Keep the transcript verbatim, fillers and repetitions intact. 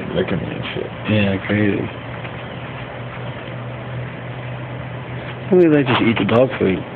like licking me and shit. Yeah, crazy. Why would they just eat the dog food?